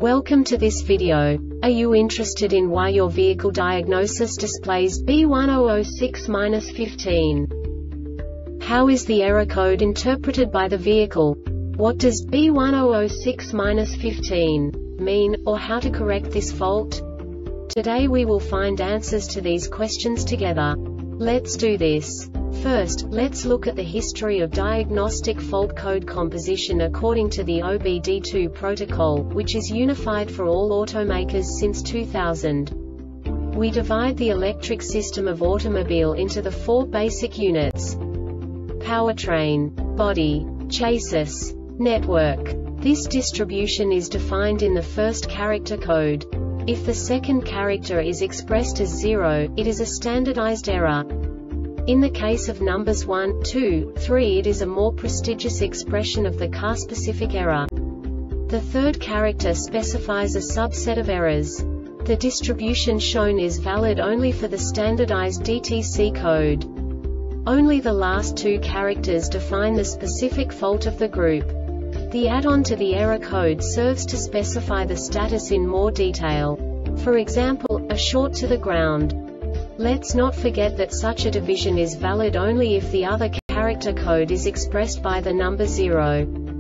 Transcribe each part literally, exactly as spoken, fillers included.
Welcome to this video. Are you interested in why your vehicle diagnosis displays B one zero zero six dash fifteen? How is the error code interpreted by the vehicle? What does B one zero zero six dash fifteen mean, or how to correct this fault? Today we will find answers to these questions together. Let's do this. First, let's look at the history of diagnostic fault code composition according to the O B D two protocol, which is unified for all automakers since two thousand. We divide the electric system of automobile into the four basic units: powertrain, body, chassis, network. This distribution is defined in the first character code. If the second character is expressed as zero, it is a standardized error. In the case of numbers one, two, three, it is a more prestigious expression of the car-specific error. The third character specifies a subset of errors. The distribution shown is valid only for the standardized D T C code. Only the last two characters define the specific fault of the group. The add-on to the error code serves to specify the status in more detail. For example, a short to the ground. Let's not forget that such a division is valid only if the other character code is expressed by the number zero.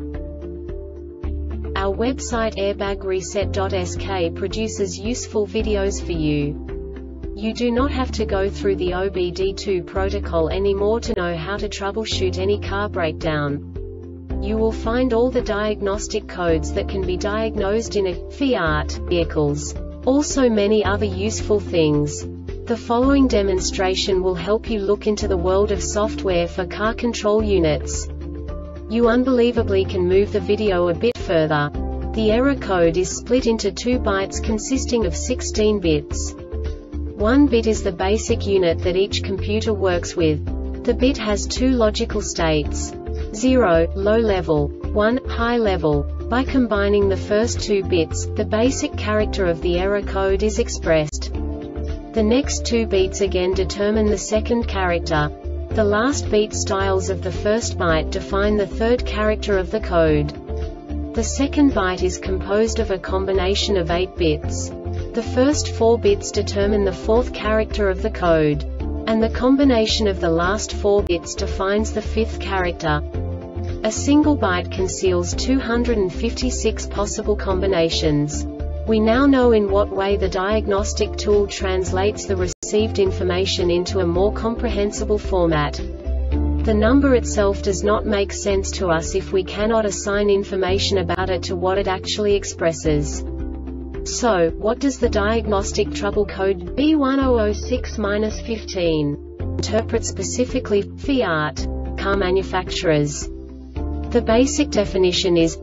Our website airbag reset dot S K produces useful videos for you. You do not have to go through the O B D two protocol anymore to know how to troubleshoot any car breakdown. You will find all the diagnostic codes that can be diagnosed in a Fiat vehicles. Also many other useful things. The following demonstration will help you look into the world of software for car control units. You unbelievably can move the video a bit further. The error code is split into two bytes consisting of sixteen bits. One bit is the basic unit that each computer works with. The bit has two logical states: zero, low level, one, high level. By combining the first two bits, the basic character of the error code is expressed. The next two beats again determine the second character. The last beat styles of the first byte define the third character of the code. The second byte is composed of a combination of eight bits. The first four bits determine the fourth character of the code. And the combination of the last four bits defines the fifth character. A single byte conceals two hundred fifty-six possible combinations. We now know in what way the diagnostic tool translates the received information into a more comprehensible format. The number itself does not make sense to us if we cannot assign information about it to what it actually expresses. So, what does the diagnostic trouble code B one zero zero six dash fifteen interpret specifically for Fiat car manufacturers? The basic definition is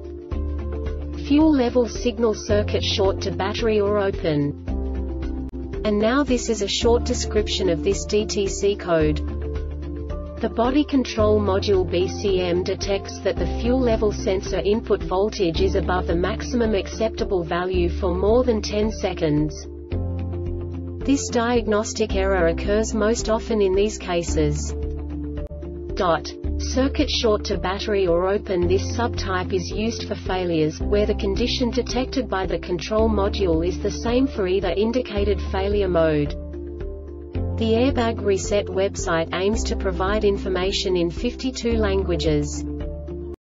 fuel level signal circuit short to battery or open. And now this is a short description of this D T C code. The body control module B C M detects that the fuel level sensor input voltage is above the maximum acceptable value for more than ten seconds. This diagnostic error occurs most often in these cases. Dot. Circuit short to battery or open. This subtype is used for failures, where the condition detected by the control module is the same for either indicated failure mode. The Airbag Reset website aims to provide information in fifty-two languages.